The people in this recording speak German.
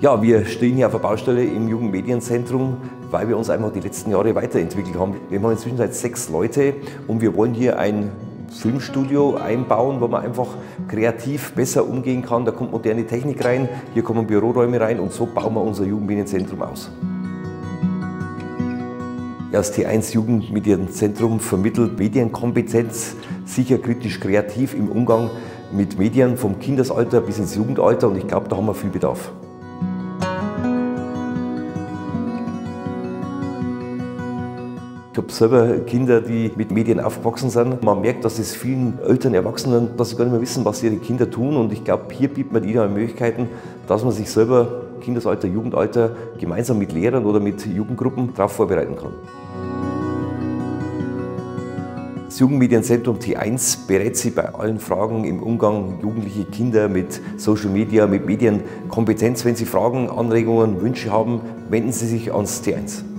Ja, wir stehen hier auf der Baustelle im Jugendmedienzentrum, weil wir uns einfach die letzten Jahre weiterentwickelt haben. Wir haben inzwischen seit 6 Leute und wir wollen hier ein Filmstudio einbauen, wo man einfach kreativ besser umgehen kann. Da kommt moderne Technik rein, hier kommen Büroräume rein und so bauen wir unser Jugendmedienzentrum aus. Ja, das T1 Jugendmedienzentrum vermittelt Medienkompetenz, sicher kritisch kreativ im Umgang mit Medien vom Kindesalter bis ins Jugendalter und ich glaube, da haben wir viel Bedarf. Ich habe selber Kinder, die mit Medien aufgewachsen sind. Man merkt, dass es vielen Eltern, Erwachsenen, dass sie gar nicht mehr wissen, was ihre Kinder tun. Und ich glaube, hier bietet man ihnen Möglichkeiten, dass man sich selber, Kindesalter, Jugendalter, gemeinsam mit Lehrern oder mit Jugendgruppen darauf vorbereiten kann. Das Jugendmedienzentrum T1 berät Sie bei allen Fragen im Umgang jugendliche Kinder mit Social Media, mit Medienkompetenz. Wenn Sie Fragen, Anregungen, Wünsche haben, wenden Sie sich ans T1.